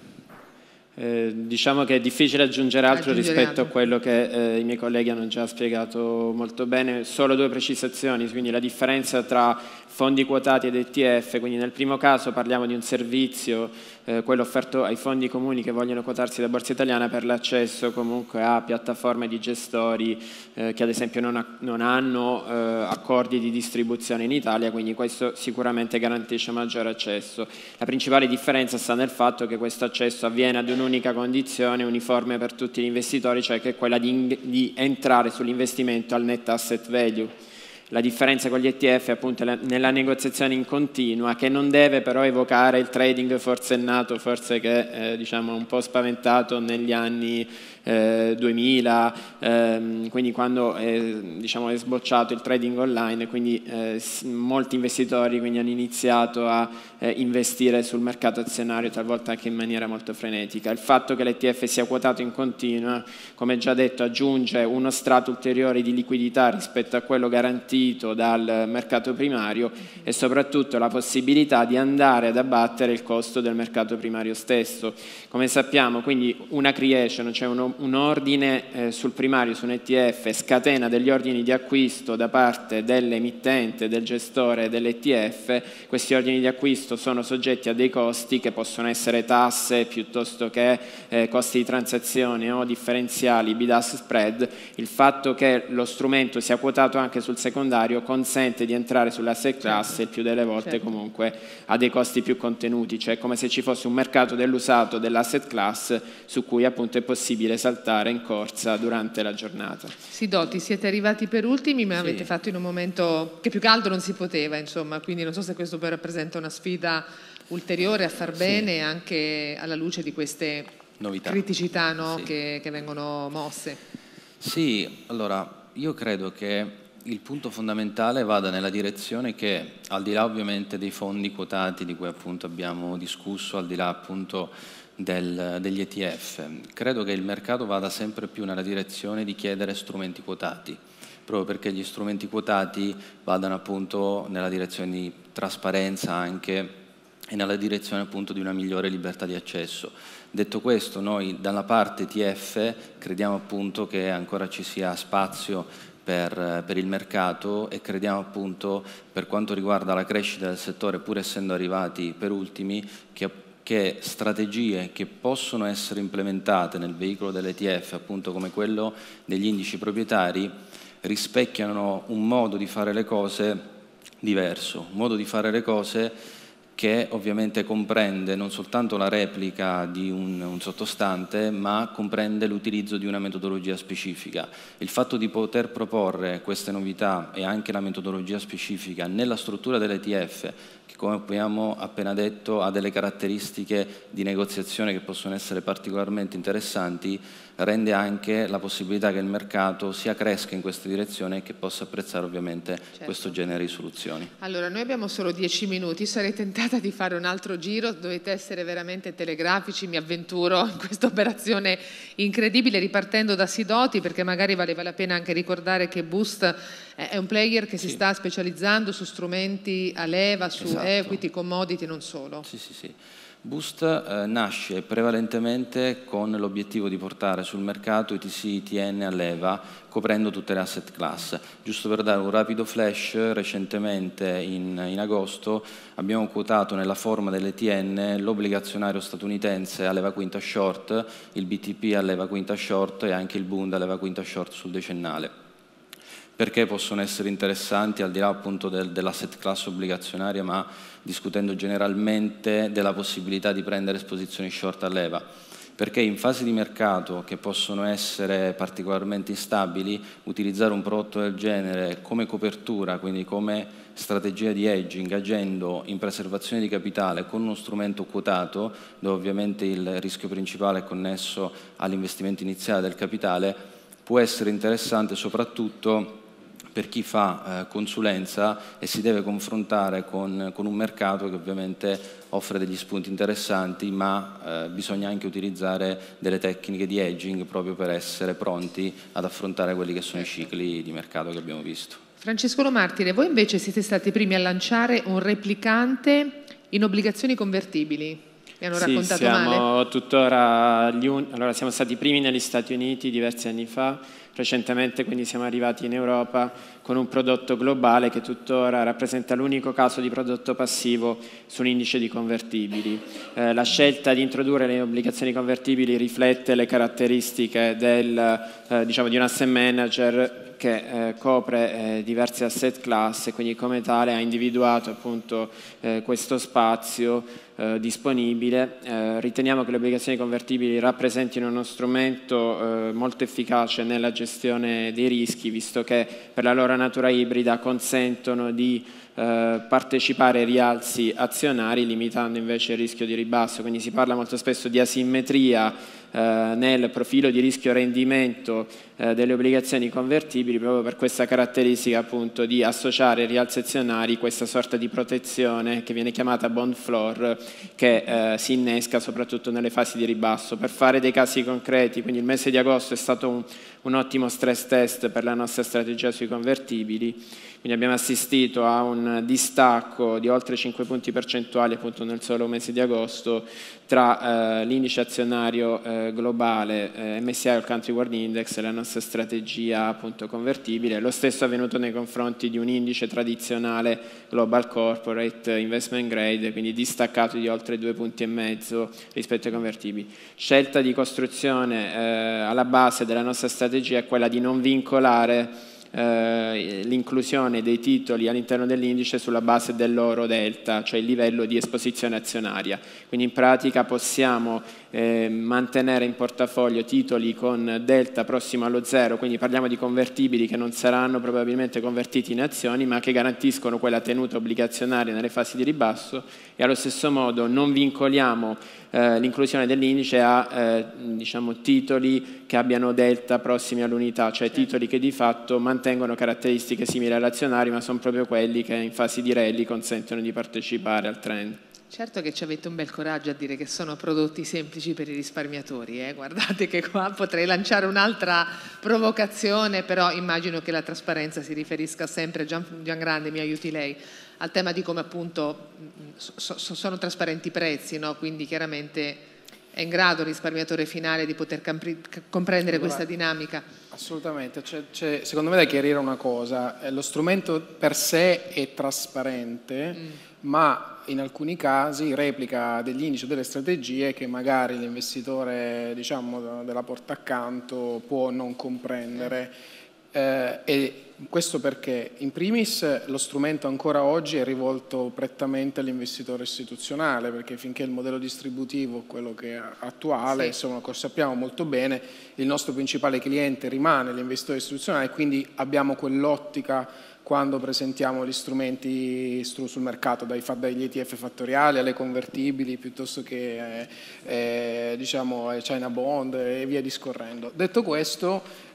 Diciamo che è difficile aggiungere altro rispetto a quello che i miei colleghi hanno già spiegato molto bene. Solo due precisazioni, quindi la differenza tra fondi quotati ed ETF. Quindi nel primo caso parliamo di un servizio, quello offerto ai fondi comuni che vogliono quotarsi da Borsa Italiana, per l'accesso comunque a piattaforme di gestori che ad esempio non hanno accordi di distribuzione in Italia, quindi questo sicuramente garantisce maggiore accesso. La principale differenza sta nel fatto che questo accesso avviene ad un'unica condizione uniforme per tutti gli investitori, cioè che è quella di entrare sull'investimento al net asset value. La differenza con gli ETF è appunto nella negoziazione in continua, che non deve però evocare il trading forsennato, forse che diciamo un po' spaventato negli anni 2000, quindi quando diciamo, è sbocciato il trading online, quindi molti investitori quindi hanno iniziato a investire sul mercato azionario, talvolta anche in maniera molto frenetica. Il fatto che l'ETF sia quotato in continua, come già detto, aggiunge uno strato ulteriore di liquidità rispetto a quello garantito dal mercato primario, e soprattutto la possibilità di andare ad abbattere il costo del mercato primario stesso. Come sappiamo, quindi una creation, cioè un ordine sul primario, su un ETF, scatena degli ordini di acquisto da parte dell'emittente, del gestore dell'ETF. Questi ordini di acquisto sono soggetti a dei costi che possono essere tasse piuttosto che costi di transazione o differenziali bid-ask spread. Il fatto che lo strumento sia quotato anche sul secondario consente di entrare sull'asset class, il più delle volte comunque a dei costi più contenuti, cioè come se ci fosse un mercato dell'usato dell'asset class su cui appunto è possibile saltare in corsa durante la giornata. Sidoti, siete arrivati per ultimi, ma avete fatto in un momento che più caldo non si poteva, insomma, quindi non so se questo poi rappresenta una sfida ulteriore a far bene anche alla luce di queste novità, criticità, no? che vengono mosse. Sì, allora io credo che il punto fondamentale vada nella direzione che, al di là ovviamente dei fondi quotati di cui appunto abbiamo discusso, al di là appunto degli ETF, credo che il mercato vada sempre più nella direzione di chiedere strumenti quotati, proprio perché gli strumenti quotati vadano appunto nella direzione di trasparenza anche e nella direzione appunto di una migliore libertà di accesso. Detto questo, noi dalla parte ETF crediamo appunto che ancora ci sia spazio per il mercato, e crediamo appunto, per quanto riguarda la crescita del settore, pur essendo arrivati per ultimi, che strategie che possono essere implementate nel veicolo dell'ETF, appunto come quello degli indici proprietari, rispecchiano un modo di fare le cose diverso, un modo di fare le cose che ovviamente comprende non soltanto la replica di un sottostante, ma comprende l'utilizzo di una metodologia specifica. Il fatto di poter proporre queste novità e anche la metodologia specifica nella struttura dell'ETF, che, come abbiamo appena detto, ha delle caratteristiche di negoziazione che possono essere particolarmente interessanti, rende anche la possibilità che il mercato sia cresca in questa direzione e che possa apprezzare ovviamente questo genere di soluzioni. Allora, noi abbiamo solo 10 minuti, sarei tentata di fare un altro giro, dovete essere veramente telegrafici, mi avventuro in questa operazione incredibile ripartendo da Sidoti, perché magari valeva la pena anche ricordare che Boost è un player che si sta specializzando su strumenti a leva, su equity, commodity, non solo. Sì. Boost nasce prevalentemente con l'obiettivo di portare sul mercato ETC, ETN a leva, coprendo tutte le asset class. Giusto per dare un rapido flash, recentemente in agosto abbiamo quotato nella forma dell'ETN l'obbligazionario statunitense a leva quinta short, il BTP a leva quinta short e anche il Bund a leva quinta short sul decennale. Perché possono essere interessanti, al di là appunto dell'asset class obbligazionaria, ma discutendo generalmente della possibilità di prendere esposizioni short a leva? Perché in fasi di mercato che possono essere particolarmente instabili, utilizzare un prodotto del genere come copertura, quindi come strategia di hedging, agendo in preservazione di capitale con uno strumento quotato, dove ovviamente il rischio principale è connesso all'investimento iniziale del capitale, può essere interessante soprattutto per chi fa consulenza e si deve confrontare con un mercato che ovviamente offre degli spunti interessanti, ma bisogna anche utilizzare delle tecniche di hedging proprio per essere pronti ad affrontare quelli che sono i cicli di mercato che abbiamo visto. Francesco Lo Martire, voi invece siete stati i primi a lanciare un replicante in obbligazioni convertibili. Mi hanno raccontato male? Tuttora allora siamo stati i primi negli Stati Uniti diversi anni fa, recentemente quindi siamo arrivati in Europa con un prodotto globale che tuttora rappresenta l'unico caso di prodotto passivo su un indice di convertibili. La scelta di introdurre le obbligazioni convertibili riflette le caratteristiche diciamo, di un asset manager che copre diverse asset class e quindi come tale ha individuato appunto questo spazio disponibile. Riteniamo che le obbligazioni convertibili rappresentino uno strumento molto efficace nella gestione dei rischi, visto che per la loro natura ibrida consentono di partecipare ai rialzi azionari, limitando invece il rischio di ribasso. Quindi si parla molto spesso di asimmetria nel profilo di rischio rendimento delle obbligazioni convertibili, proprio per questa caratteristica appunto di associare ai rialzi azionari questa sorta di protezione che viene chiamata bond floor, che si innesca soprattutto nelle fasi di ribasso. Per fare dei casi concreti, quindi il mese di agosto è stato un ottimo stress test per la nostra strategia sui convertibili, quindi abbiamo assistito a un distacco di oltre 5 punti percentuali appunto nel solo mese di agosto tra l'indice azionario globale MSCI All Country World Index e la nostra strategia appunto convertibile. Lo stesso è avvenuto nei confronti di un indice tradizionale Global Corporate Investment Grade, quindi distaccato di oltre 2,5 punti rispetto ai convertibili. Scelta di costruzione alla base della nostra strategia è quella di non vincolare l'inclusione dei titoli all'interno dell'indice sulla base del loro delta, cioè il livello di esposizione azionaria. Quindi in pratica possiamo mantenere in portafoglio titoli con delta prossimo allo zero, quindi parliamo di convertibili che non saranno probabilmente convertiti in azioni, ma che garantiscono quella tenuta obbligazionaria nelle fasi di ribasso, e allo stesso modo non vincoliamo l'inclusione dell'indice a diciamo, titoli che abbiano delta prossimi all'unità, cioè titoli che di fatto mantengono caratteristiche simili all'azionario, ma sono proprio quelli che in fasi di rally consentono di partecipare al trend. Certo che ci avete un bel coraggio a dire che sono prodotti semplici per i risparmiatori, guardate che qua potrei lanciare un'altra provocazione, però immagino che la trasparenza si riferisca sempre, Giangrande mi aiuti lei, al tema di come appunto sono trasparenti i prezzi, no? Quindi chiaramente è in grado il risparmiatore finale di poter comprendere questa dinamica. Assolutamente, secondo me da chiarire una cosa, lo strumento per sé è trasparente, ma in alcuni casi replica degli indici o delle strategie che magari l'investitore diciamo, della porta accanto può non comprendere. E questo perché in primis lo strumento ancora oggi è rivolto prettamente all'investitore istituzionale, perché finché il modello distributivo è quello che è attuale, insomma, sappiamo molto bene, il nostro principale cliente rimane l'investitore istituzionale, quindi abbiamo quell'ottica quando presentiamo gli strumenti sul mercato, dagli ETF fattoriali alle convertibili, piuttosto che diciamo, China Bond e via discorrendo. Detto questo,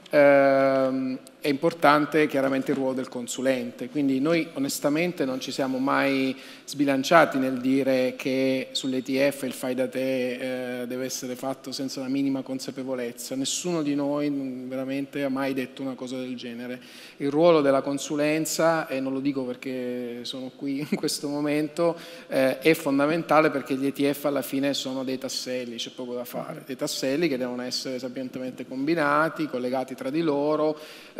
è importante chiaramente il ruolo del consulente, quindi noi onestamente non ci siamo mai sbilanciati nel dire che sull'ETF il fai da te deve essere fatto senza la minima consapevolezza. Nessuno di noi veramente ha mai detto una cosa del genere. Il ruolo della consulenza, e non lo dico perché sono qui in questo momento, è fondamentale, perché gli ETF alla fine sono dei tasselli, c'è poco da fare, dei tasselli che devono essere sapientemente combinati, collegati tra di loro,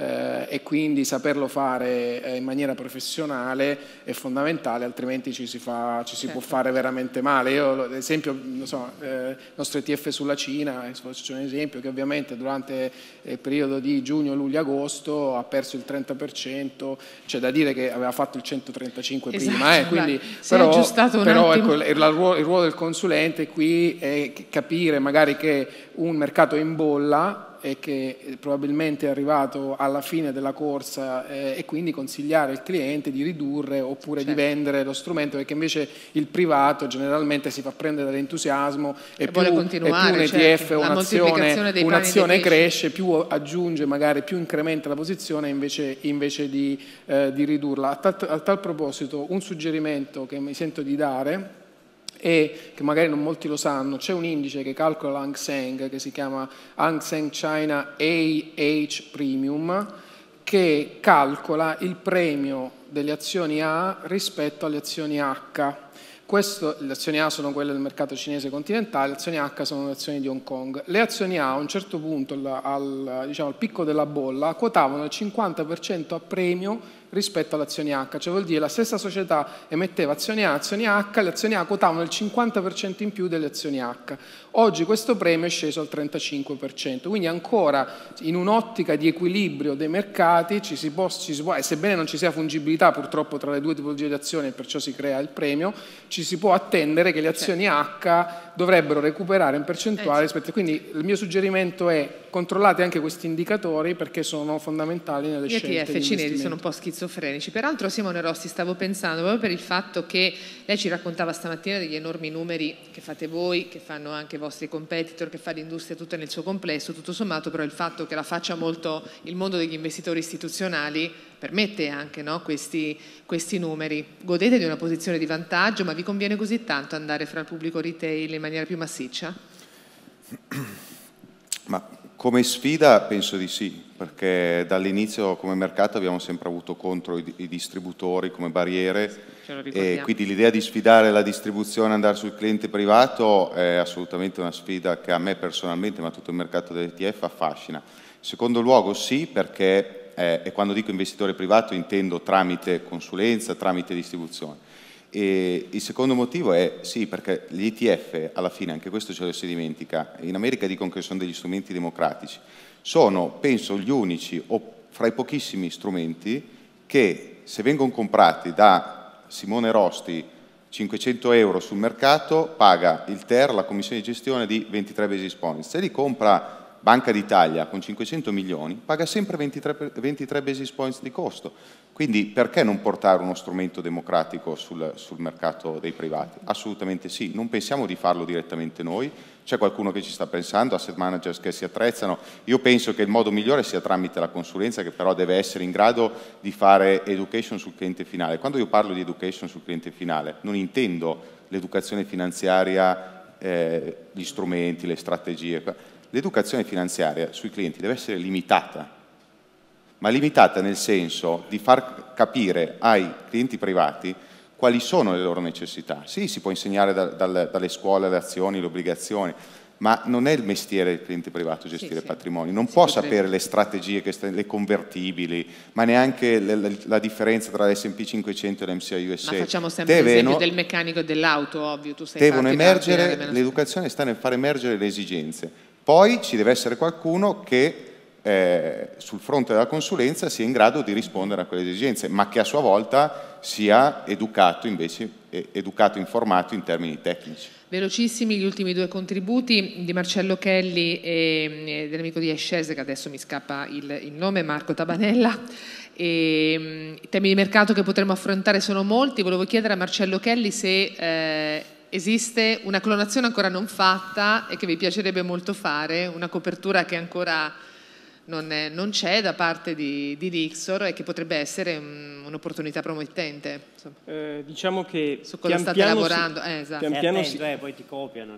e quindi saperlo fare in maniera professionale è fondamentale, altrimenti ci si può fare veramente male. Io ad esempio, non so, il nostro ETF sulla Cina, faccio un esempio, che ovviamente durante il periodo di giugno, luglio, agosto ha perso il 30%, c'è da dire che aveva fatto il 135 prima, quindi, però ecco, il ruolo del consulente qui è capire magari che un mercato è in bolla e che probabilmente è arrivato alla fine della corsa, e quindi consigliare al cliente di ridurre oppure di vendere lo strumento, perché invece il privato generalmente si fa prendere dall'entusiasmo e più un ETF un'azione cresce, più aggiunge, magari più incrementa la posizione invece di ridurla. A tal proposito un suggerimento che mi sento di dare, e che magari non molti lo sanno, c'è un indice che calcola l'Hang Seng, che si chiama Hang Seng China AH Premium, che calcola il premio delle azioni A rispetto alle azioni H. Le azioni A sono quelle del mercato cinese continentale, le azioni H sono le azioni di Hong Kong. Le azioni A a un certo punto, al picco della bolla, quotavano il 50% a premio rispetto alle azioni H, cioè vuol dire la stessa società emetteva azioni A, azioni H, le azioni A quotavano il 50% in più delle azioni H. Oggi questo premio è sceso al 35%, quindi ancora in un'ottica di equilibrio dei mercati ci si può, e sebbene non ci sia fungibilità purtroppo tra le due tipologie di azioni e perciò si crea il premio, ci si può attendere che le azioni H dovrebbero recuperare in percentuale rispetto. Quindi il mio suggerimento è: controllate anche questi indicatori, perché sono fondamentali nelle scelte di investimento. Gli ETF cinesi sono un po' schizofrenici. Peraltro, Simone Rossi, stavo pensando proprio per il fatto che lei ci raccontava stamattina degli enormi numeri che fate voi, che fanno anche i vostri competitor, che fa l'industria tutta nel suo complesso, tutto sommato, però il fatto che la faccia molto il mondo degli investitori istituzionali permette anche, no, questi numeri. Godete di una posizione di vantaggio, ma vi conviene così tanto andare fra il pubblico retail in maniera più massiccia? Ma come sfida penso di sì, perché dall'inizio come mercato abbiamo sempre avuto contro i distributori come barriere, e quindi l'idea di sfidare la distribuzione, andare sul cliente privato è assolutamente una sfida che a me personalmente, ma a tutto il mercato dell'ETF affascina. In secondo luogo sì, perché e quando dico investitore privato intendo tramite consulenza, tramite distribuzione. E il secondo motivo è sì, perché gli ETF alla fine, anche questo ce lo si dimentica, in America dicono che sono degli strumenti democratici, sono penso gli unici o fra i pochissimi strumenti che, se vengono comprati da Simone Rosti 500 euro sul mercato, paga il TER, la commissione di gestione, di 23 basis points. Se li compra Banca d'Italia con 500 milioni, paga sempre 23 basis points di costo. Quindi perché non portare uno strumento democratico sul mercato dei privati? Assolutamente sì, non pensiamo di farlo direttamente noi, c'è qualcuno che ci sta pensando, asset managers che si attrezzano. Io penso che il modo migliore sia tramite la consulenza, che però deve essere in grado di fare education sul cliente finale. Quando io parlo di education sul cliente finale non intendo l'educazione finanziaria, gli strumenti, le strategie. L'educazione finanziaria sui clienti deve essere limitata, ma limitata nel senso di far capire ai clienti privati quali sono le loro necessità. Sì, si può insegnare dalle scuole le azioni, le obbligazioni, ma non è il mestiere del cliente privato gestire patrimoni, non può sapere le strategie, le convertibili, ma neanche la differenza tra l'S&P 500 e l'MSCI USA. Ma facciamo sempre l'esempio del meccanico e dell'auto, ovvio, tu sei devono emergere, l'educazione sta nel far emergere le esigenze. Poi ci deve essere qualcuno che sul fronte della consulenza sia in grado di rispondere a quelle esigenze, ma che a sua volta sia educato, informato in termini tecnici. Velocissimi gli ultimi due contributi di Marcello Kelly e dell'amico di iShares, che adesso mi scappa il nome, Marco Tabanella. I temi di mercato che potremmo affrontare sono molti. Volevo chiedere a Marcello Kelly se esiste una clonazione ancora non fatta e che vi piacerebbe molto fare, una copertura che ancora non c'è da parte di Lixor e che potrebbe essere un'opportunità promettente. Diciamo che su cosa state lavorando? Esatto. Pian piano poi ti copiano.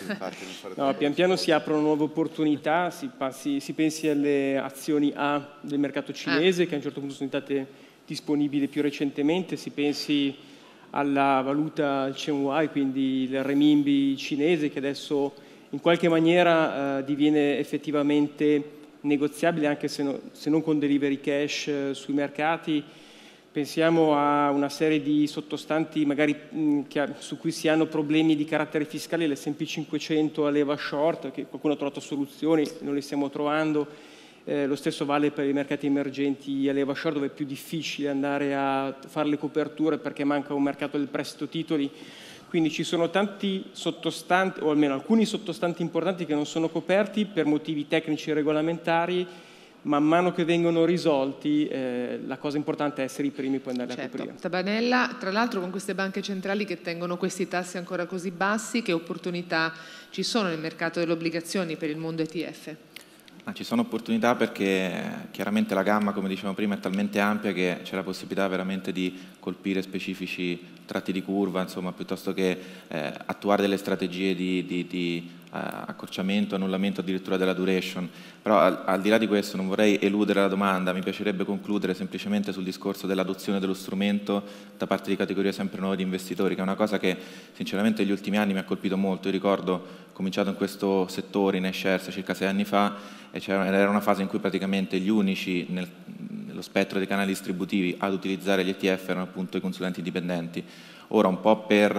No, pian piano si aprono nuove opportunità, si pensi alle azioni A del mercato cinese che a un certo punto sono state disponibili più recentemente, si pensi alla valuta CNY, quindi il renminbi cinese, che adesso in qualche maniera diviene effettivamente negoziabile anche se non con delivery cash sui mercati. Pensiamo a una serie di sottostanti magari su cui si hanno problemi di carattere fiscale, l'S&P 500 a leva short, che qualcuno ha trovato soluzioni, non le stiamo trovando. Lo stesso vale per i mercati emergenti a leva short, dove è più difficile andare a fare le coperture perché manca un mercato del prestito titoli. Quindi ci sono tanti sottostanti, o almeno alcuni sottostanti importanti che non sono coperti per motivi tecnici e regolamentari. Man mano che vengono risolti, la cosa importante è essere i primi poi andare a coprire. Tabanella, tra l'altro con queste banche centrali che tengono questi tassi ancora così bassi, che opportunità ci sono nel mercato delle obbligazioni per il mondo ETF? Ci sono opportunità perché chiaramente la gamma, come dicevamo prima, è talmente ampia che c'è la possibilità veramente di colpire specifici tratti di curva, insomma, piuttosto che attuare delle strategie di accorciamento, annullamento addirittura della duration. Però al di là di questo non vorrei eludere la domanda, mi piacerebbe concludere semplicemente sul discorso dell'adozione dello strumento da parte di categorie sempre nuove di investitori, che è una cosa che sinceramente negli ultimi anni mi ha colpito molto. Io ricordo, ho cominciato in questo settore, in iShares, circa 6 anni fa, e era una fase in cui praticamente gli unici nello spettro dei canali distributivi ad utilizzare gli ETF erano appunto i consulenti indipendenti. Ora, un po' per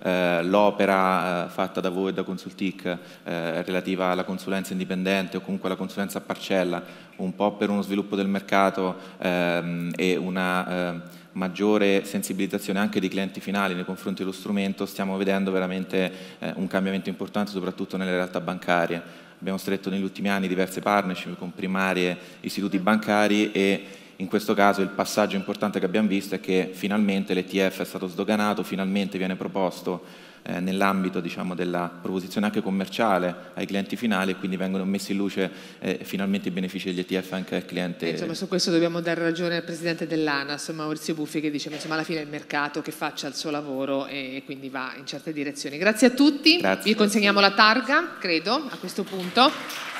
l'opera fatta da voi e da Consultic relativa alla consulenza indipendente o comunque alla consulenza a parcella, un po' per uno sviluppo del mercato e una maggiore sensibilizzazione anche dei clienti finali nei confronti dello strumento, stiamo vedendo veramente un cambiamento importante soprattutto nelle realtà bancarie. Abbiamo stretto negli ultimi anni diverse partnership con primarie istituti bancari e in questo caso il passaggio importante che abbiamo visto è che finalmente l'ETF è stato sdoganato, finalmente viene proposto nell'ambito, diciamo, della proposizione anche commerciale ai clienti finali, e quindi vengono messi in luce finalmente i benefici degli ETF anche al cliente. Insomma, su questo dobbiamo dare ragione al presidente dell'ANAS, Maurizio Buffi, che dice che alla fine è il mercato che faccia il suo lavoro e quindi va in certe direzioni. Grazie a tutti. Grazie. Vi consegniamo la targa, credo, a questo punto.